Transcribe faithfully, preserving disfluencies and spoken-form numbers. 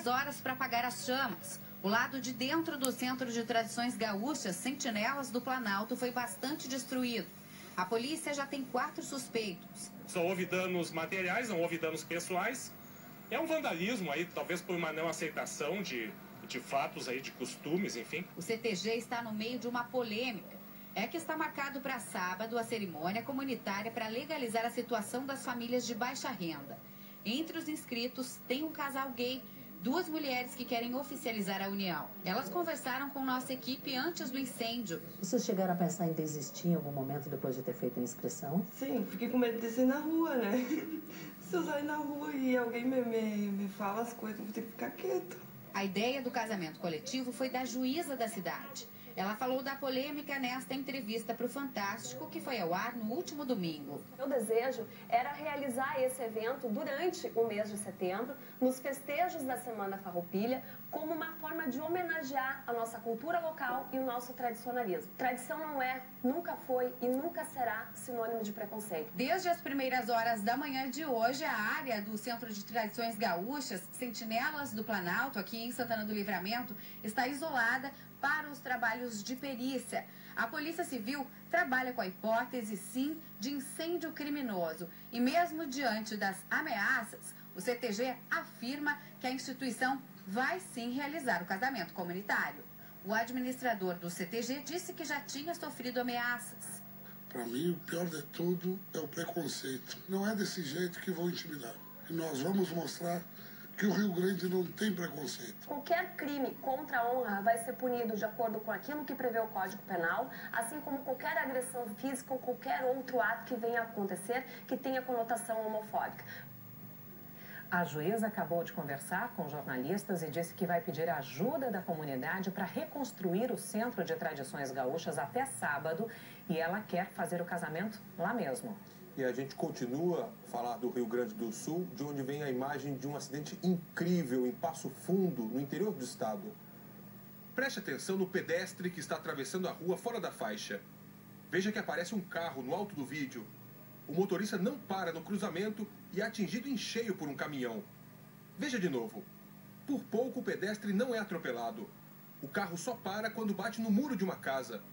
três horas para apagar as chamas. O lado de dentro do Centro de Tradições Gaúchas, Sentinelas do Planalto, foi bastante destruído. A polícia já tem quatro suspeitos. Só houve danos materiais, não houve danos pessoais. É um vandalismo aí, talvez por uma não aceitação de, de fatos aí, de costumes, enfim. O C T G está no meio de uma polêmica. É que está marcado para sábado a cerimônia comunitária para legalizar a situação das famílias de baixa renda. Entre os inscritos tem um casal gay, duas mulheres que querem oficializar a união. Elas conversaram com nossa equipe antes do incêndio. Vocês chegaram a pensar em desistir em algum momento depois de ter feito a inscrição? Sim, fiquei com medo de descer na rua, né? Se eu sair na rua e alguém me, me, me fala as coisas, eu vou ter que ficar quieto. A ideia do casamento coletivo foi da juíza da cidade. Ela falou da polêmica nesta entrevista para o Fantástico, que foi ao ar no último domingo. Meu desejo era realizar esse evento durante o mês de setembro, nos festejos da Semana Farroupilha, como uma forma de homenagear a nossa cultura local e o nosso tradicionalismo. Tradição não é, nunca foi e nunca será sinônimo de preconceito. Desde as primeiras horas da manhã de hoje, a área do Centro de Tradições Gaúchas, Sentinelas do Planalto, aqui em Santana do Livramento, está isolada para os trabalhos de perícia. A Polícia Civil trabalha com a hipótese, sim, de incêndio criminoso. E mesmo diante das ameaças, o C T G afirma que a instituição vai sim realizar o casamento comunitário. O administrador do C T G disse que já tinha sofrido ameaças. Para mim, o pior de tudo é o preconceito. Não é desse jeito que vão intimidar. E nós vamos mostrar que o Rio Grande não tem preconceito. Qualquer crime contra a honra vai ser punido de acordo com aquilo que prevê o Código Penal, assim como qualquer agressão física ou qualquer outro ato que venha a acontecer que tenha conotação homofóbica. A juíza acabou de conversar com jornalistas e disse que vai pedir ajuda da comunidade para reconstruir o Centro de Tradições Gaúchas até sábado e ela quer fazer o casamento lá mesmo. E a gente continua a falar do Rio Grande do Sul, de onde vem a imagem de um acidente incrível em Passo Fundo, no interior do estado. Preste atenção no pedestre que está atravessando a rua fora da faixa. Veja que aparece um carro no alto do vídeo. O motorista não para no cruzamento e é atingido em cheio por um caminhão. Veja de novo. Por pouco o pedestre não é atropelado. O carro só para quando bate no muro de uma casa.